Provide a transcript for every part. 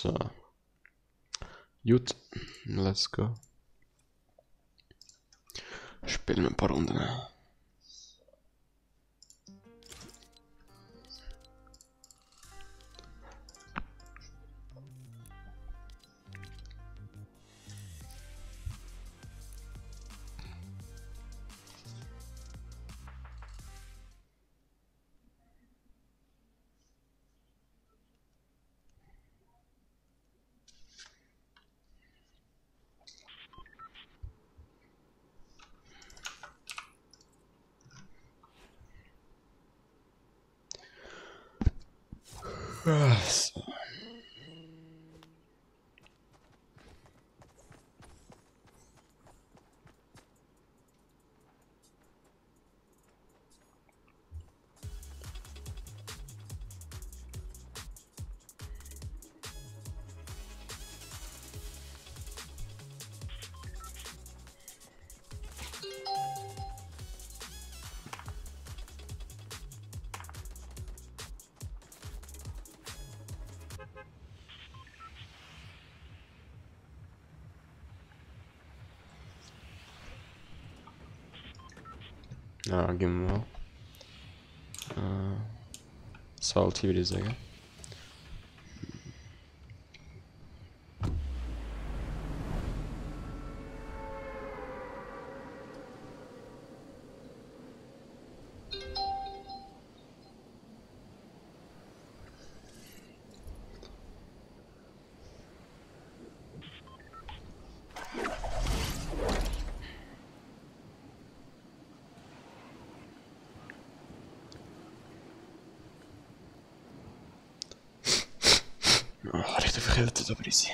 So. Gut, let's go. Spielen wir ein paar Runden. So. Ja, gehen wir mal. Salty würde ich sagen. Oh, richtig verkältet, aber easy.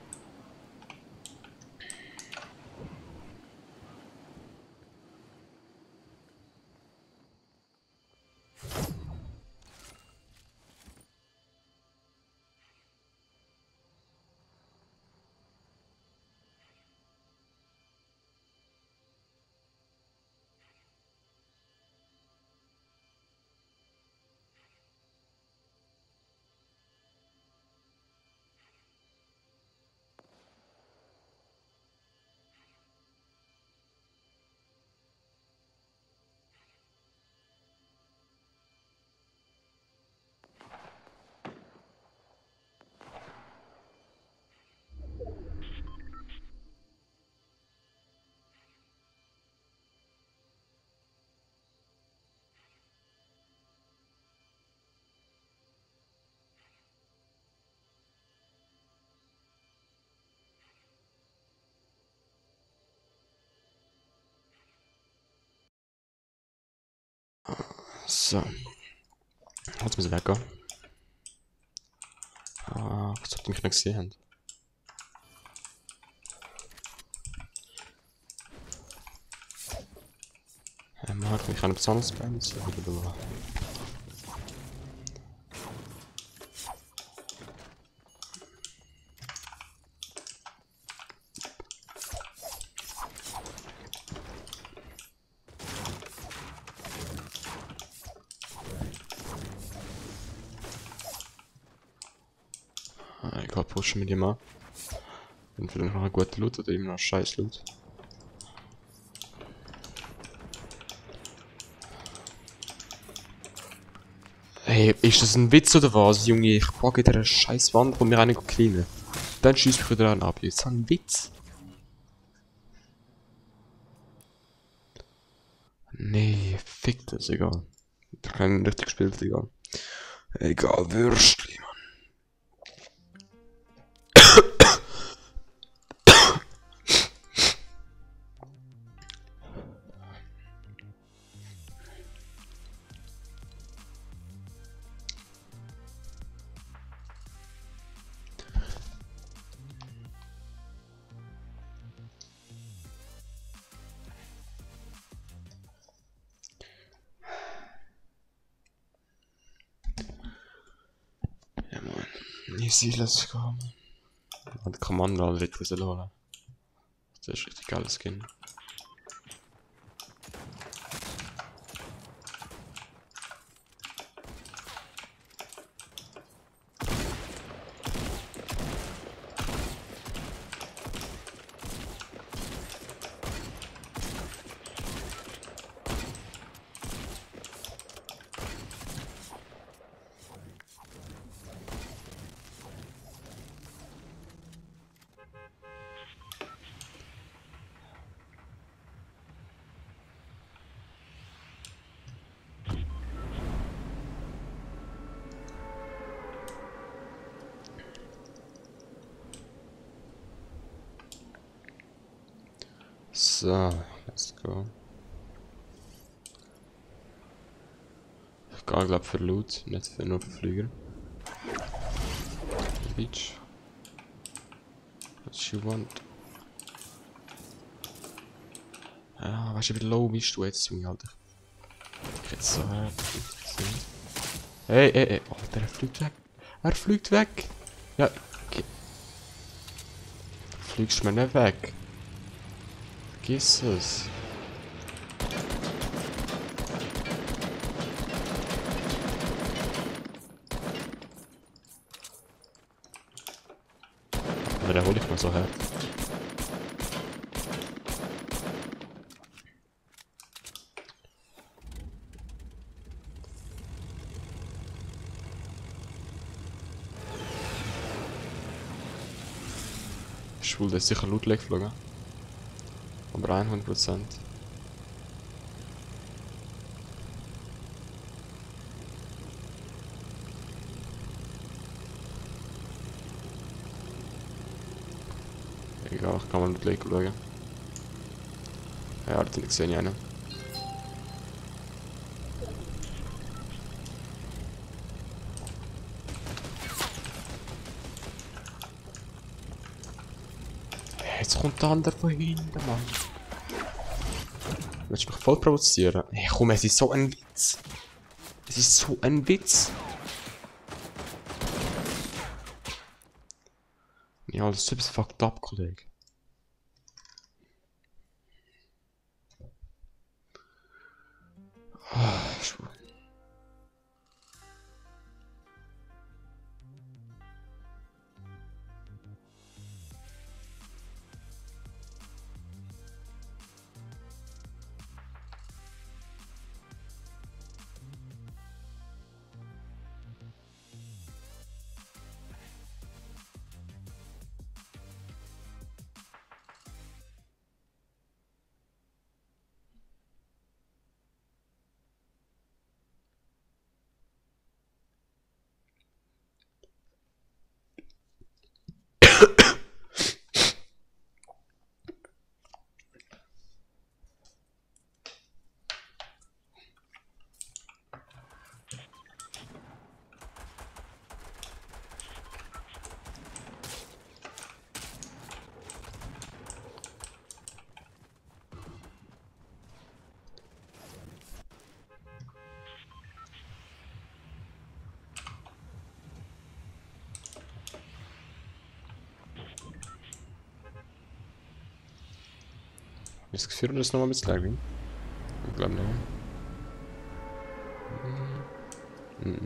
So. Jetzt müssen wir weggehen. Was habt ihr mich nicht gesehen? Mag mich an etwas anderes bleiben? Ich glaube, pushen wir die mal. Entweder noch eine gute Loot oder eben noch scheiß Loot. Hey, ist das ein Witz oder was, Junge? Ich packe in dieser scheiß Wand und mir einen killen. Dann schießt mich wieder an ab. Jetzt ein Witz. Nee, fick das, egal. Ich habe keinen richtig gespielt, egal. Egal, Würstli, Mann. Ja, Mann. Easy, let's go. Und Commander alle richtig holen. Das ist richtig geiles Skin. So, let's go. Ich gehe, glaube für Loot, nicht für nur für Flüger. Bitch. What you want? Ja, weißt du, wie low bist du jetzt, Junge, Alter? Ich hätte so hart gesehen. Hey, hey, hey. Oh, der fliegt weg. Er fliegt weg. Ja, okay. Fliegst mir nicht weg. Vergiss es. Aber den hol ich mal so her. Schwul, der ist sicher Loot weggeflogen. Aber 100%. Egal, ich kann mal Loot schauen. Ja, da sehe ich einen. Jetzt kommt der andere von hinten, Mann. Willst du mich voll provozieren? Hey, komm, es ist so ein Witz. Es ist so ein Witz. Ja, das ist etwas fucked up, Kollege. Schwul. Ist das Gefühl, dass es nochmal ein bisschen lag, ich glaube nicht. Mhm.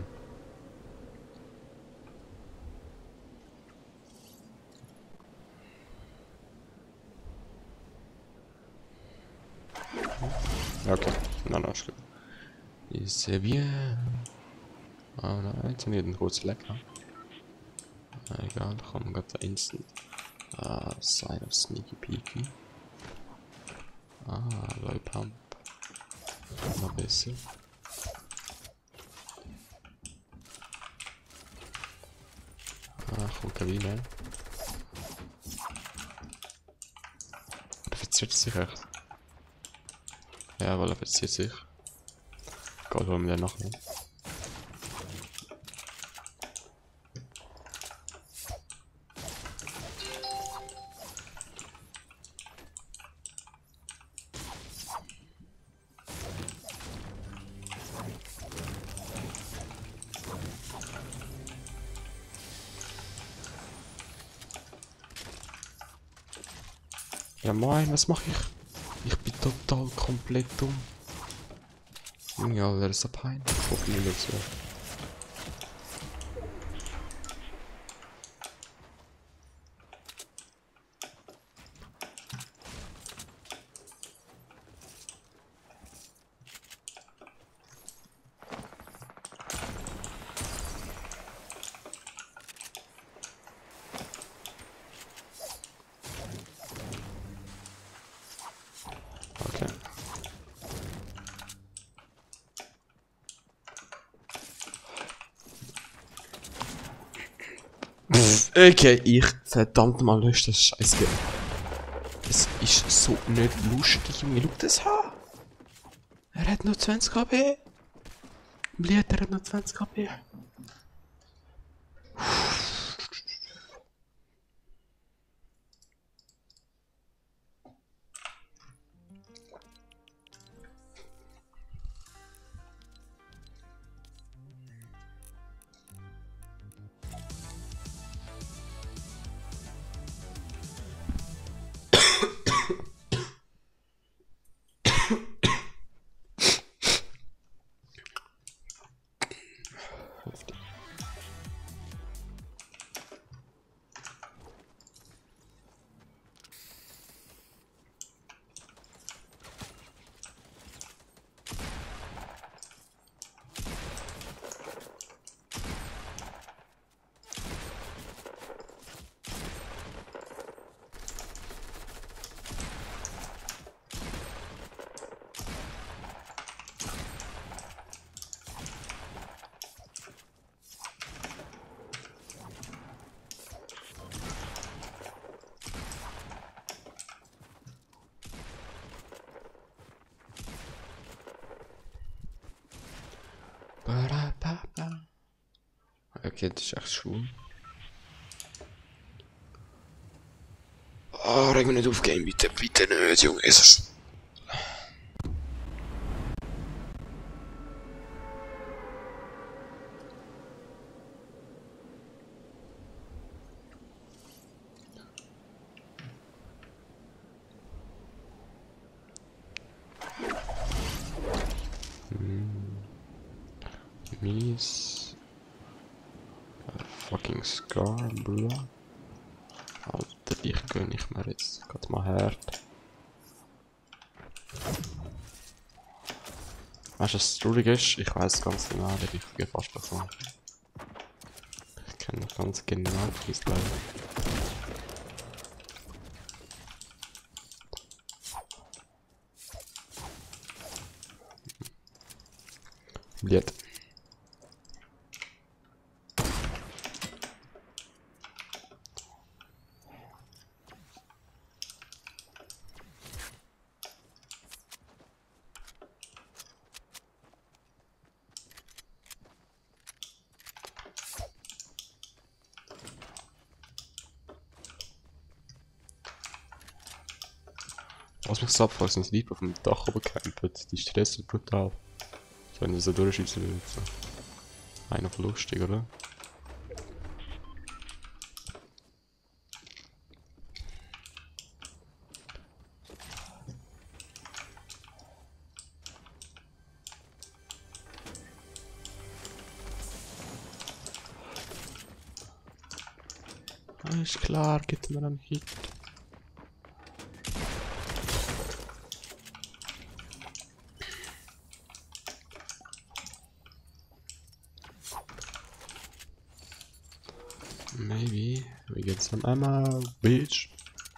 Okay, na, ist gut. Ist bien. Ah, nein, jetzt haben wir den kurz lecker. Egal, komm, gerade da instant. Sign of Sneaky Peeky. Low Pump. Noch besser. Kommt Kabine. Er verzieht sich echt. Ja, weil er verzieht sich. Gott, holen wir den noch nicht. Ja moin, was mache ich? Ich bin total komplett dumm. Junge, Alter, das ist so peinlich. Guck mir nicht so. Okay. Okay, ich verdammt mal lösche das Scheiße. Es ist so nicht lustig, Junge. Schau das an. Er hat nur 20 KP. Bliet, er hat nur 20 KP. Okay, das ist echt schwul. Oh, reg mich nicht auf, Game, bitte, bitte nicht, Junge. Jesus. Mies. Fucking Scar, Bruder. Alter, dich gönn ich mir jetzt grad mal hart. Weißt du, was traurig ist? Ich weiss ganz genau, die richtige Fastperson. Ich kenne noch ganz genau, wie es läuft. Bliet. Was mich so abfragt, sind die Leute auf dem Dach oben campen. Die stressen brutal. So, wenn die so durchschießen würden. So. Einer von lustig, oder? Ist klar, gibt mir einen Hit. Maybe we get some ammo, bitch.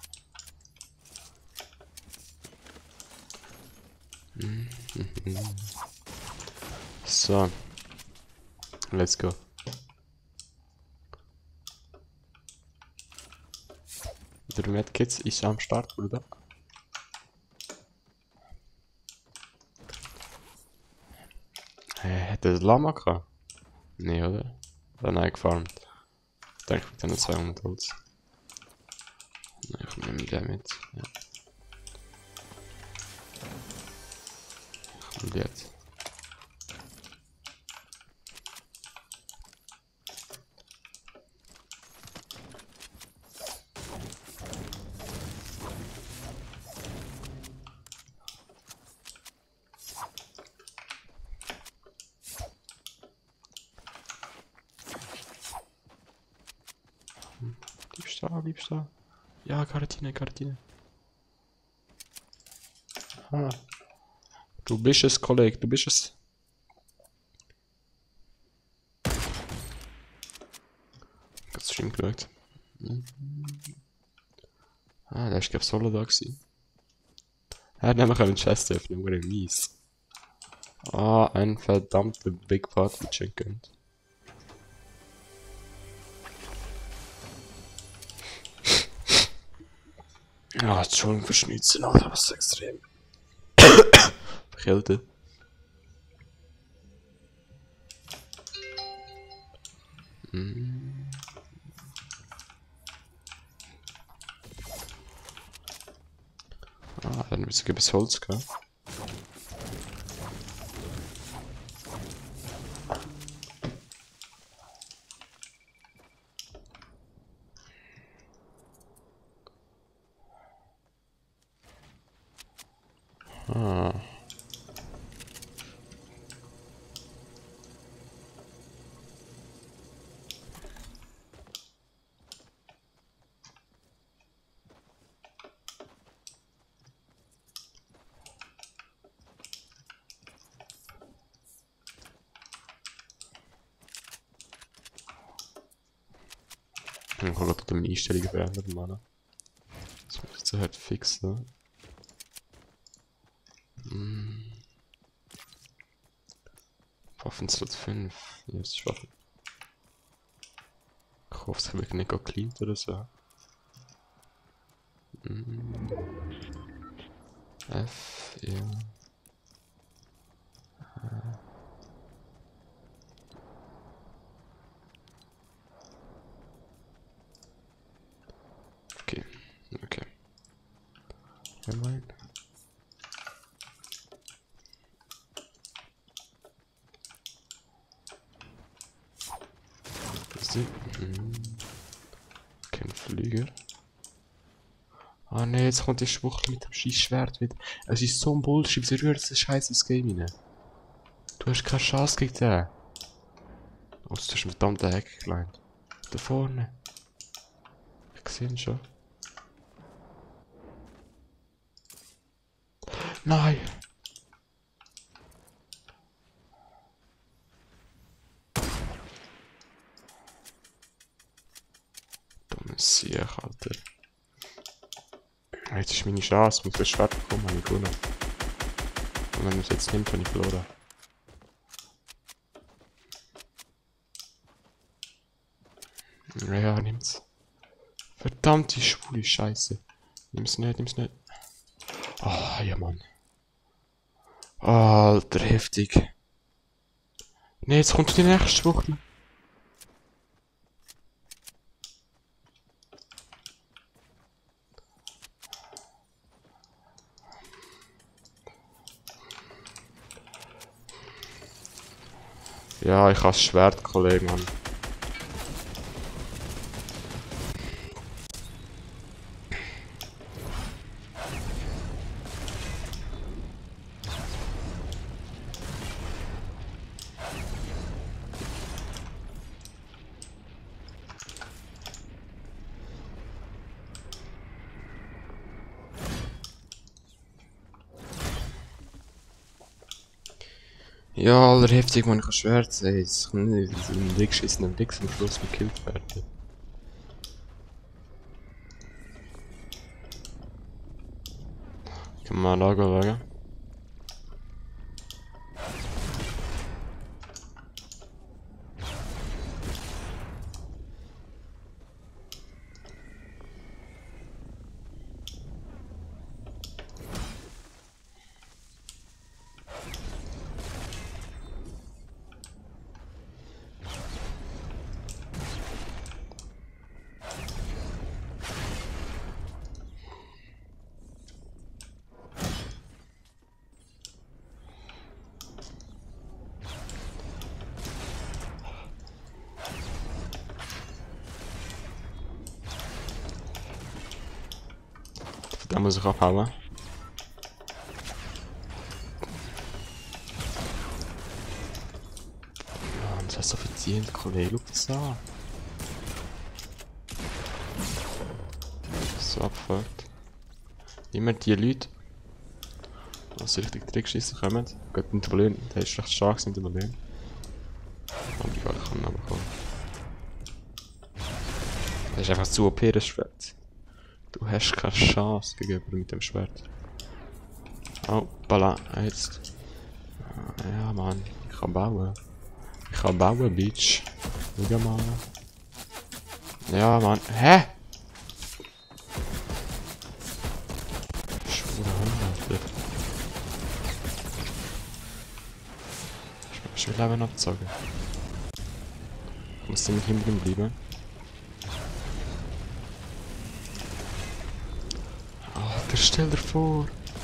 So, let's go. Der Medkits ist am Start, Bruder. Hätte das Lama gehabt? Nee, oder? Oder nein, gefarmt. Ich denke, ich habe 200 Holz. Nein, ich nehme den mit. Ja. Ich nehme den jetzt. Diebstahl. Ja, Kartine, Kartine. Ah. Du bist es, Kollege, du bist es. Ganz Stream geschaut. Ah, der ist glaube ich solo da gewesen. Er hat nämlich einen Chest öffnen, wurde mies. Ah, ein verdammter Big Party Chicken. Ah, Entschuldigung für Schnitzen, aber was ist extrem. Kälte. Ah, dann wird es bis Holz, gell? Ah. Ich habe gerade die Einstellungen verändert, Mann. Das muss ich jetzt halt fixen. Waffenslot 5. Jetzt Waffen. Ich hoffe, es wird nicht gecleant oder so. F, ja. Okay, okay. Ja, mein. Kein Flüger. Ah ne, jetzt kommt die Schwuchtel mit dem Schießschwert wieder. Es ist so ein Bullshit, wieso rührt das Scheiß ins Game rein? Du hast keine Chance gegen den. Oh, du hast einen verdammten Hack gelangt. Da vorne. Ich sehe ihn schon. Nein! Dummes Sieg, Alter. Jetzt ist meine Chance, mit dem Schwert bekommen, habe ich gewonnen. Und wenn er es jetzt nimmt, habe ich verloren. Ja, nimm's. Verdammte schwule Scheiße. Nimm's nicht, nimm's nicht. Ah, ja, Mann. Alter, heftig. Ne, jetzt kommt die nächste Woche. Ja, ich habe das Schwert, Kollege, Mann. Ja, Alter, heftig, man, ich habe Schwert, ey. Es kann nicht so ein weggeschissener Dix am Schluss gekillt werden. Kann man mal schauen. Da muss ich abhauen. Ja, das hast du verdient, Kollege. Schau das an. So abgefuckt. Immer die Leute, die so richtig Trickschießen kommen, gehen in den Ballon. Der ist recht stark in den Ballon. Oh mein Gott, ich kann ihn aber kommen. Das ist einfach zu OP, das Schwert. Du hast keine Chance gegenüber mit dem Schwert. Oh, Balla, jetzt. Ja, Mann, ich kann bauen. Ich kann bauen, Bitch. Schau mal. Ja, Mann. Hä? 100. Ich will aber noch zocken. Muss der nicht hinten bleiben? Alter, stell dir vor.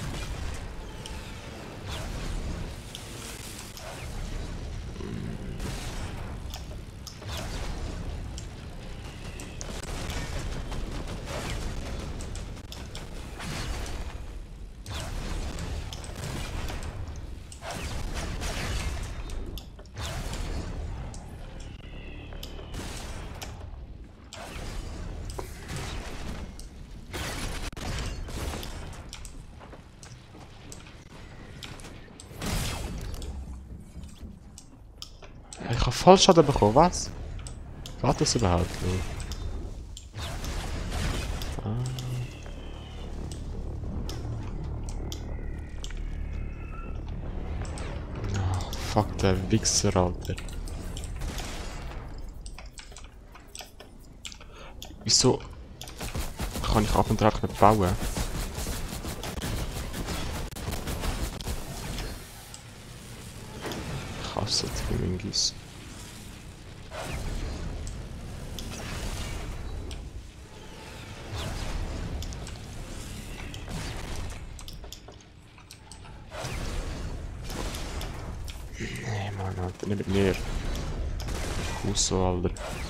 Ich habe Vollschaden bekommen, was? Geht das überhaupt? Oh, fuck, der Wichser, Alter. Wieso kann ich ab und an nicht bauen? Ich hasse die Wingis. Nee, Mann, Alter, nicht mit mir. Kusso, Alter.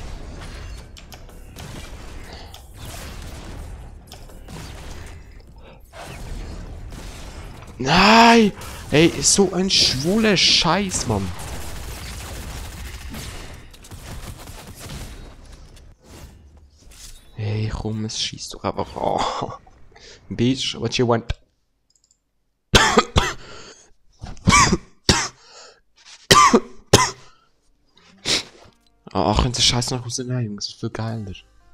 Nein! Ey, so ein schwuler Scheiß, Mann. Hey, komm, es schießt doch einfach. Oh. Bitch, what you want? Ach, wenn sie Scheiß noch rausnehmen, das ist viel geiler.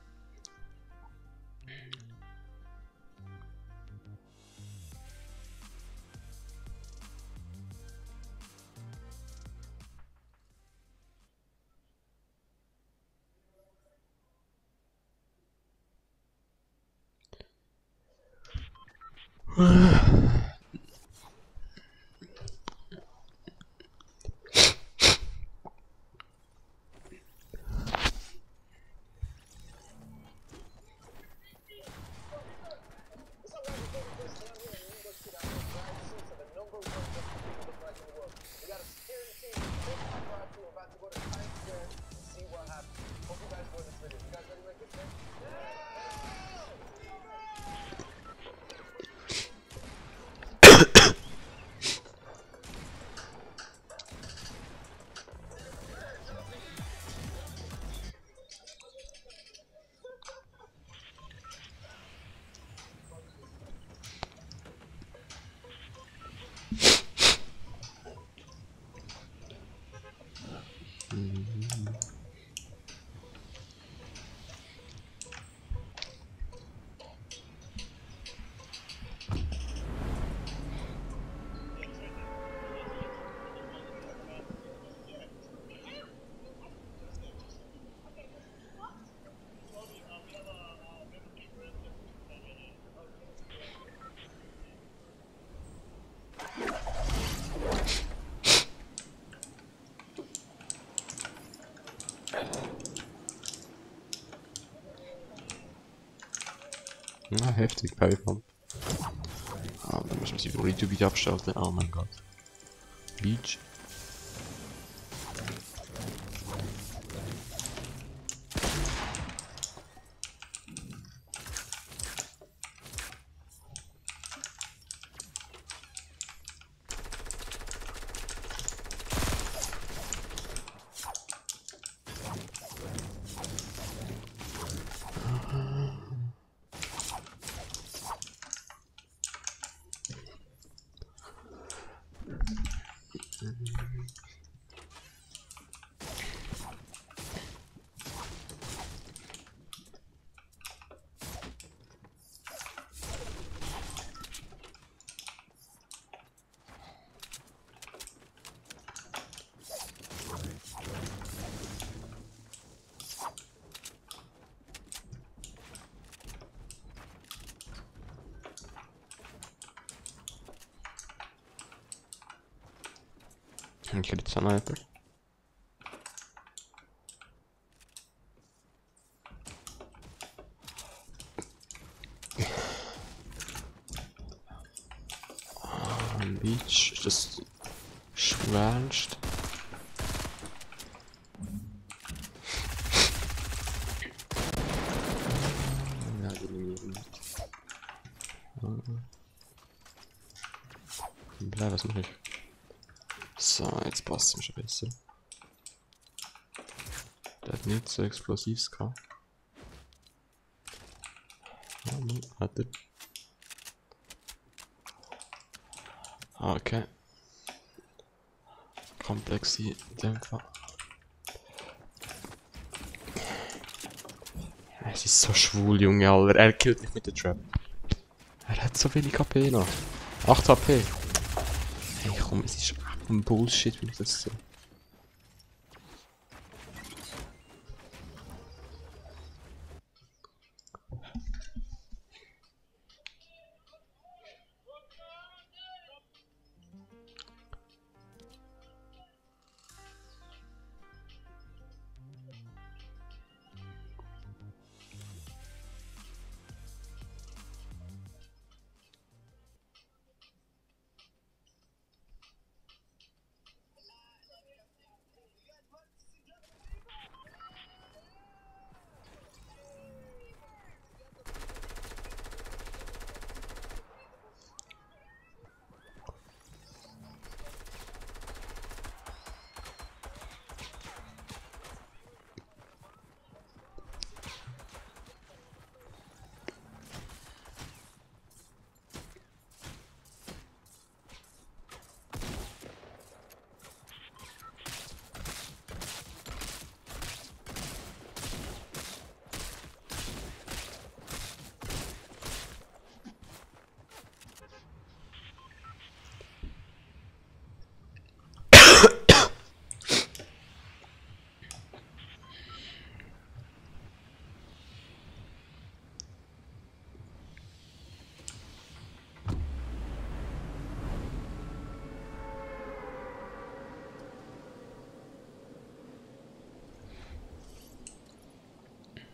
Na, heftig, Python. Ah, dann müssen wir sie Burrito wieder abschalten. Oh mein Gott. Beach. Ich hätte Sniper. Beach ist das schwerst. Ja, die nehmen wir nicht. Bleib, was mache ich? So, jetzt passt es mir schon besser. Der hat nicht so explosiv gehabt. Warte. Okay. Komplexe Dämpfer. Es ist so schwul, Junge, Alter. Er killt mich mit der Trap. Er hat so wenig HP noch. 8 HP. Hey, komm, es ist ein Bullshit, wenn ich das so.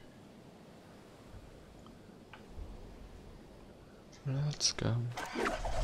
Let's go.